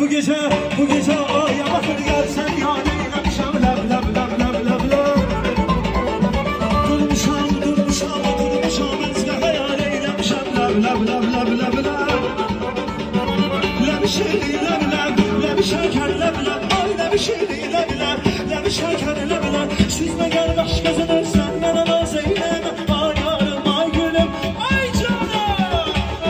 bu gece aya bakır gelsen ya neylemişem lab lab lab lab lab lab. Durmuşam özge hayal eylemişem lab lab lab lab lab lab. Lab şeli lab lab, lab şeker lab lab, ay lab şeli lab lab, lab şeker lab lab. Süzme gel baş gözünü sen bana naz eyleme, ay yarım ay gülüm ay canım.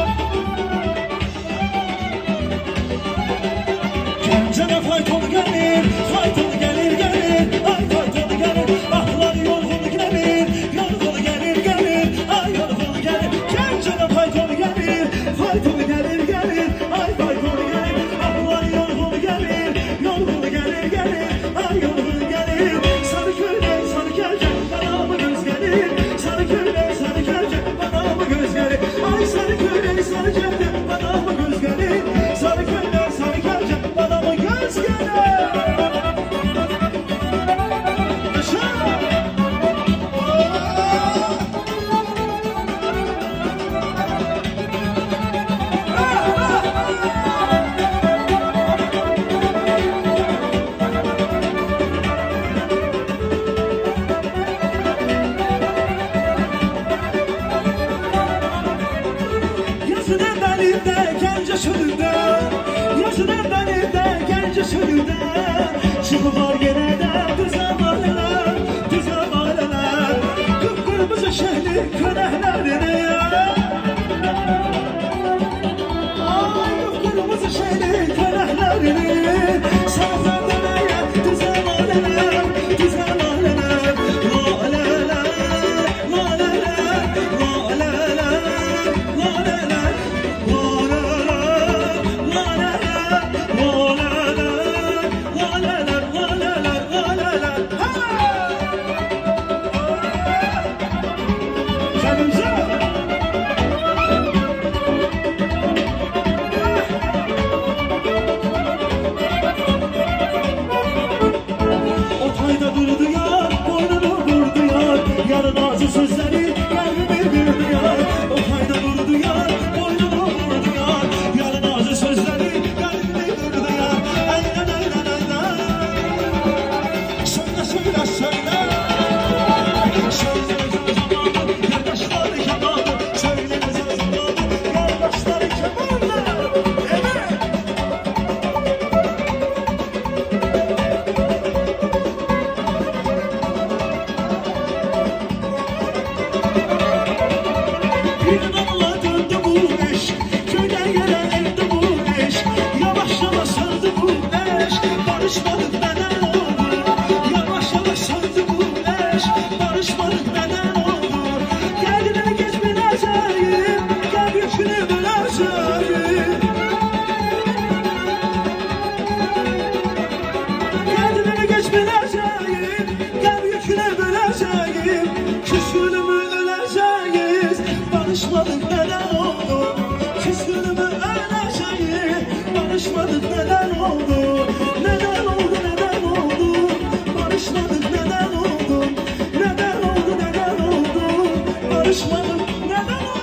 Cana fayton gelir, fayton gelir gelir, ay fayton gelir, ahlar yorgun gelir, yorgun gelir gelir, ay yorgun gelir. Cana fayton gelir, fayton gelir gelir, ay fayton gelir, ahlar yorgun gelir, yorgun gelir gelir, ay yorgun gelir. Sarı kelce bana mı göz gelir, sarı kelce bana mı göz gelir, ay sarı kelce bana mı göz gelir, sarı kelce bana mı göz gelir. Yazının benimde gence çölünde, yazının benimde gence çölünde. Çıkılar gene de düze mahalleler, kıpkırmızı şehrin könehlerini. Ay kıpkırmızı şehrin könehlerini. Sağdan demeye düze mahalleler, düze mahalleler. Laleler, laleler, laleler, laleler. Yarın ağzı sözleri kalbimi bir duyar. O kayda durdu yar, boynunu vurdu yar. Yarın ağzı sözleri kalbimi bir duyar. Aynen aynen aynen. Söyle söyle söyle. Söyleyeceğiz zamanı, kardeşler kebabı. Söyleyeceğiz zamanı, kardeşler kebabı. Evet. Bir damla döndü bu eş, köyden yere evde bu eş. Yavaş yavaş söndü bu eş, barışmadık neden oldu? Yavaş yavaş söndü bu eş, barışmadık neden oldu? Kendine geç bineceğim, gel yükünü böleceğim. Kendine geç bineceğim, gel yükünü böleceğim. Küsünümü öleceğiz, barışmadık neden oldu? Küsünümü öleceğiz, barışmadık neden oldu? Neden oldu, neden oldu? Barışmadık neden oldu? Neden oldu, neden oldu? Barışmadık neden oldu?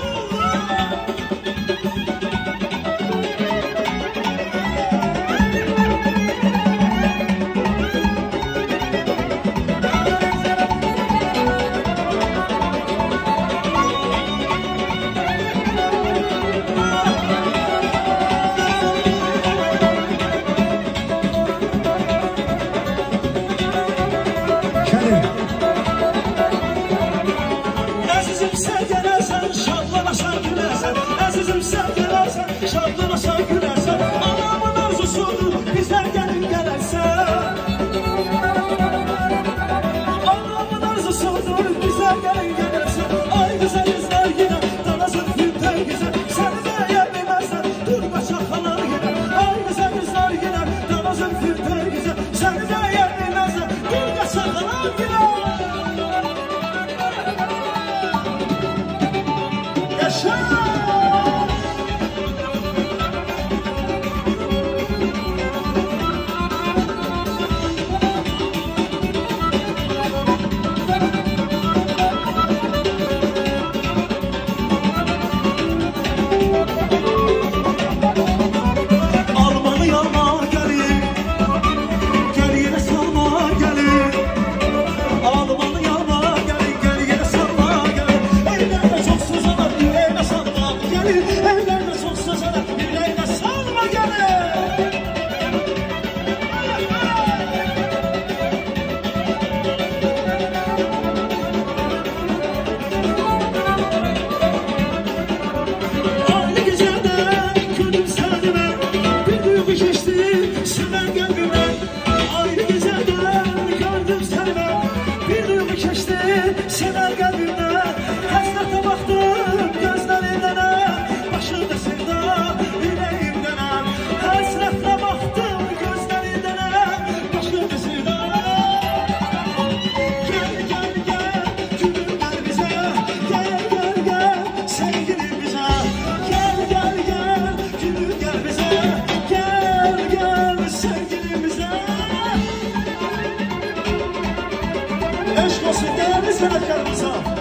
eşq olsun değerli sənətkarımıza.